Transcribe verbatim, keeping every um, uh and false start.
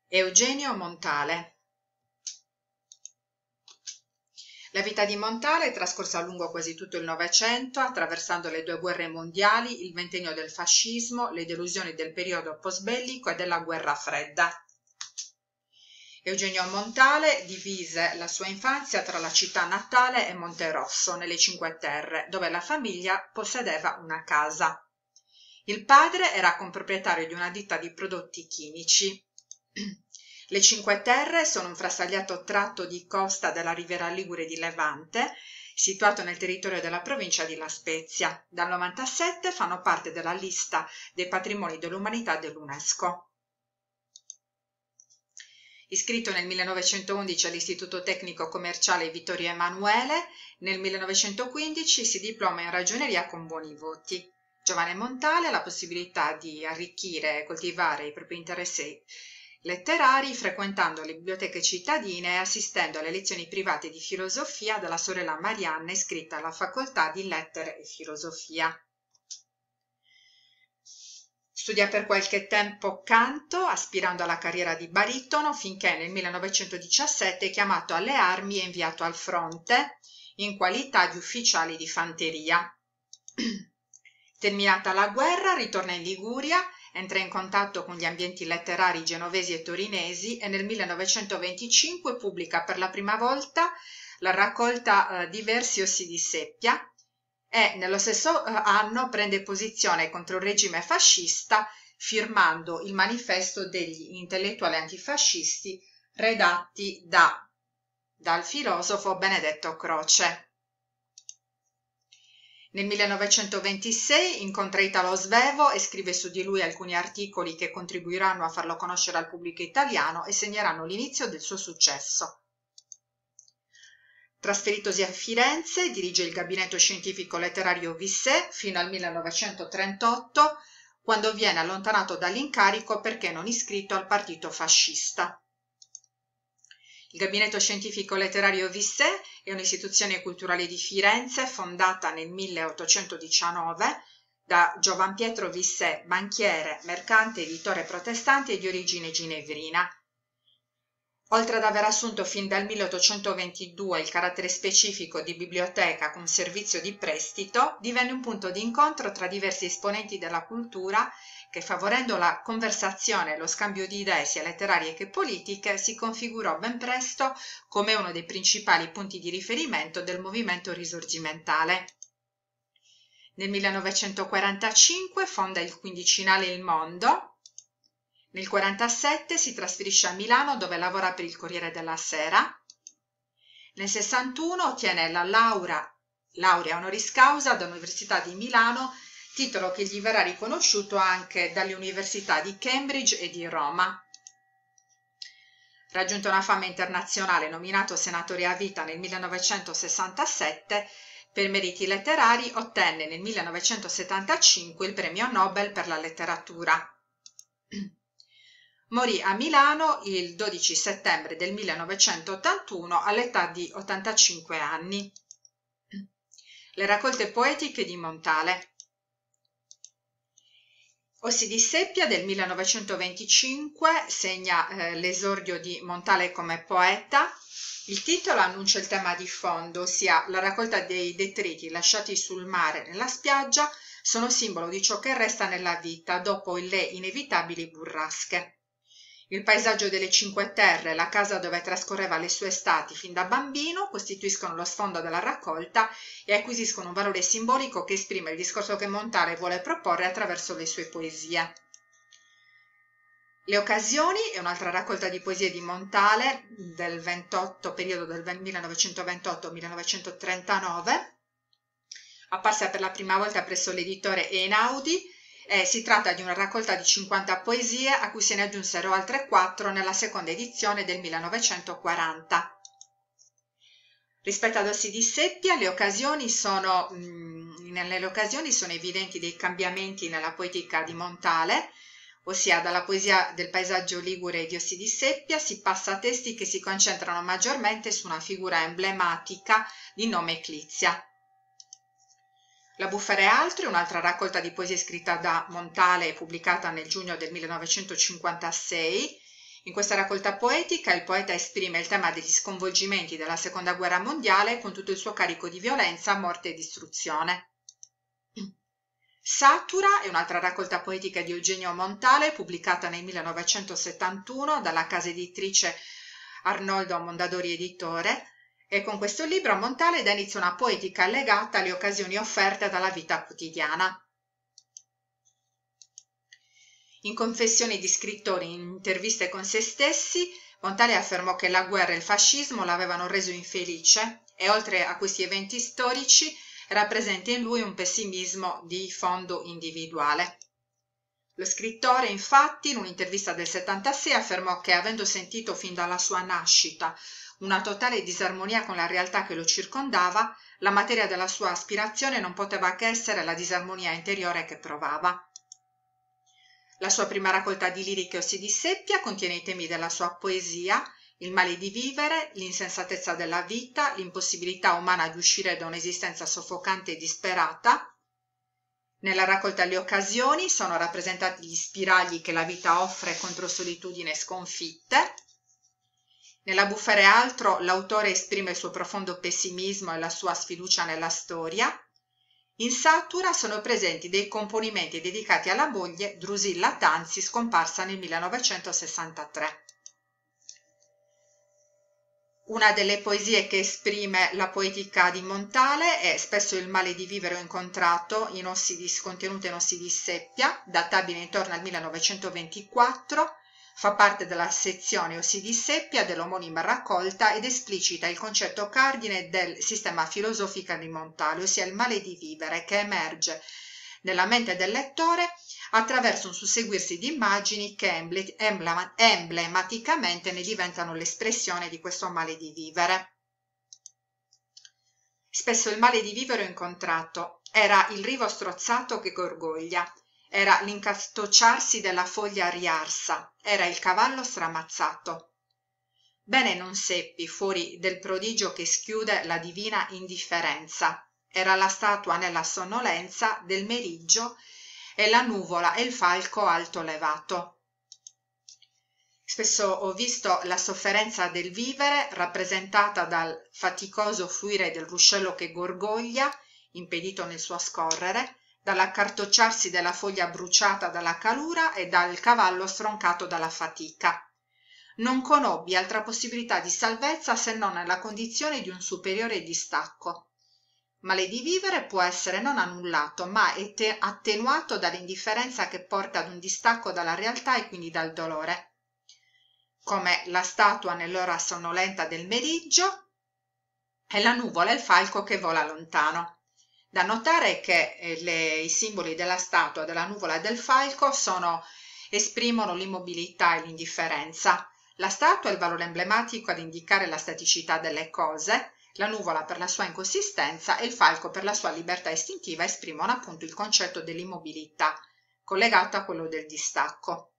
Eugenio Montale. La vita di Montale è trascorsa lungo quasi tutto il Novecento, attraversando le due guerre mondiali, il ventennio del fascismo, le delusioni del periodo postbellico e della guerra fredda. Eugenio Montale divise la sua infanzia tra la città natale e Monterosso, nelle Cinque Terre, dove la famiglia possedeva una casa. Il padre era comproprietario di una ditta di prodotti chimici. Le Cinque Terre sono un frastagliato tratto di costa della riviera Ligure di Levante, situato nel territorio della provincia di La Spezia. Dal novantasette fanno parte della lista dei patrimoni dell'umanità dell'UNESCO. Iscritto nel millenovecentoundici all'Istituto Tecnico Commerciale Vittorio Emanuele, nel millenovecentoquindici si diploma in ragioneria con buoni voti. Giovane Montale ha la possibilità di arricchire e coltivare i propri interessi letterari frequentando le biblioteche cittadine e assistendo alle lezioni private di filosofia della sorella Marianna, iscritta alla facoltà di lettere e filosofia. Studia per qualche tempo canto, aspirando alla carriera di baritono, finché nel millenovecentodiciassette è chiamato alle armi e inviato al fronte in qualità di ufficiale di fanteria. Terminata la guerra, ritorna in Liguria, entra in contatto con gli ambienti letterari genovesi e torinesi e nel millenovecentoventicinque pubblica per la prima volta la raccolta eh, Diversi ossi di seppia e nello stesso eh, anno prende posizione contro il regime fascista firmando il manifesto degli intellettuali antifascisti redatti da, dal filosofo Benedetto Croce. Nel millenovecentoventisei incontra Italo Svevo e scrive su di lui alcuni articoli che contribuiranno a farlo conoscere al pubblico italiano e segneranno l'inizio del suo successo. Trasferitosi a Firenze, dirige il gabinetto scientifico letterario Vissé fino al millenovecentotrentotto, quando viene allontanato dall'incarico perché non iscritto al partito fascista. Il Gabinetto Scientifico Letterario Vissé è un'istituzione culturale di Firenze fondata nel milleottocentodiciannove da Giovan Pietro Vissé, banchiere, mercante, editore protestante e di origine ginevrina. Oltre ad aver assunto fin dal milleottocentoventidue il carattere specifico di biblioteca con servizio di prestito, divenne un punto di incontro tra diversi esponenti della cultura che, favorendo la conversazione e lo scambio di idee sia letterarie che politiche, si configurò ben presto come uno dei principali punti di riferimento del movimento risorgimentale. Nel millenovecentoquarantacinque fonda il quindicinale Il Mondo. Nel millenovecentoquarantasette si trasferisce a Milano dove lavora per il Corriere della Sera. Nel sessantuno ottiene la laurea, laurea honoris causa dall'Università di Milano, titolo che gli verrà riconosciuto anche dalle università di Cambridge e di Roma. Raggiunta una fama internazionale, nominato senatore a vita nel millenovecentosessantasette, per meriti letterari ottenne nel millenovecentosettantacinque il premio Nobel per la letteratura. Morì a Milano il dodici settembre del millenovecentottantuno all'età di ottantacinque anni. Le raccolte poetiche di Montale. Ossi di seppia del millenovecentoventicinque segna eh, l'esordio di Montale come poeta. Il titolo annuncia il tema di fondo, ossia la raccolta dei detriti lasciati sul mare e nella spiaggia sono simbolo di ciò che resta nella vita dopo le inevitabili burrasche. Il paesaggio delle Cinque Terre, la casa dove trascorreva le sue estati fin da bambino, costituiscono lo sfondo della raccolta e acquisiscono un valore simbolico che esprime il discorso che Montale vuole proporre attraverso le sue poesie. Le occasioni è un'altra raccolta di poesie di Montale del ventotto, periodo del millenovecentoventotto millenovecentotrentanove, apparsa per la prima volta presso l'editore Einaudi. Eh, si tratta di una raccolta di cinquanta poesie a cui se ne aggiunsero altre quattro nella seconda edizione del millenovecentoquaranta. Rispetto ad Ossi di seppia, le occasioni sono, mh, nelle occasioni sono evidenti dei cambiamenti nella poetica di Montale, ossia dalla poesia del paesaggio ligure di Ossi di seppia si passa a testi che si concentrano maggiormente su una figura emblematica di nome Eclizia. La bufera e altro è un'altra raccolta di poesie scritta da Montale e pubblicata nel giugno del millenovecentocinquantasei. In questa raccolta poetica il poeta esprime il tema degli sconvolgimenti della Seconda Guerra Mondiale con tutto il suo carico di violenza, morte e distruzione. Satura è un'altra raccolta poetica di Eugenio Montale, pubblicata nel millenovecentosettantuno dalla casa editrice Arnoldo Mondadori Editore, e con questo libro Montale dà inizio a una poetica legata alle occasioni offerte dalla vita quotidiana. In Confessioni di scrittori, in interviste con se stessi, Montale affermò che la guerra e il fascismo l'avevano reso infelice e oltre a questi eventi storici era presente in lui un pessimismo di fondo individuale. Lo scrittore, infatti, in un'intervista del settantasei affermò che, avendo sentito fin dalla sua nascita una totale disarmonia con la realtà che lo circondava, la materia della sua aspirazione non poteva che essere la disarmonia interiore che provava. La sua prima raccolta di liriche o si di seppia contiene i temi della sua poesia, il male di vivere, l'insensatezza della vita, l'impossibilità umana di uscire da un'esistenza soffocante e disperata. Nella raccolta Le occasioni sono rappresentati gli spiragli che la vita offre contro solitudine e sconfitte. Nella Buffare altro l'autore esprime il suo profondo pessimismo e la sua sfiducia nella storia. In Satura sono presenti dei componimenti dedicati alla moglie Drusilla Tanzi, scomparsa nel millenovecentosessantatré. Una delle poesie che esprime la poetica di Montale è Spesso il male di vivere ho incontrato, in ossidi, contenuta in ossi di seppia, databile intorno al millenovecentoventiquattro, fa parte della sezione ossi di seppia dell'omonima raccolta ed esplicita il concetto cardine del sistema filosofico di Montale, ossia il male di vivere, che emerge nella mente del lettore attraverso un susseguirsi di immagini che emblematicamente ne diventano l'espressione di questo male di vivere. Spesso il male di vivere ho incontrato, era il rivo strozzato che gorgoglia, era l'incastocciarsi della foglia riarsa, era il cavallo stramazzato. Bene non seppi, fuori del prodigio che schiude la divina indifferenza, era la statua nella sonnolenza del meriggio e la nuvola e il falco alto levato. Spesso ho visto la sofferenza del vivere rappresentata dal faticoso fluire del ruscello che gorgoglia, impedito nel suo scorrere, dall'accartocciarsi della foglia bruciata dalla calura e dal cavallo stroncato dalla fatica. Non conobbi altra possibilità di salvezza se non nella condizione di un superiore distacco. Male di vivere può essere non annullato, ma attenuato dall'indifferenza che porta ad un distacco dalla realtà e quindi dal dolore. Come la statua nell'ora sonnolenta del meriggio e la nuvola e il falco che vola lontano. Da notare che le, i simboli della statua, della nuvola e del falco sono, esprimono l'immobilità e l'indifferenza. La statua è il valore emblematico ad indicare la staticità delle cose, la nuvola per la sua inconsistenza e il falco per la sua libertà istintiva esprimono appunto il concetto dell'immobilità, collegato a quello del distacco.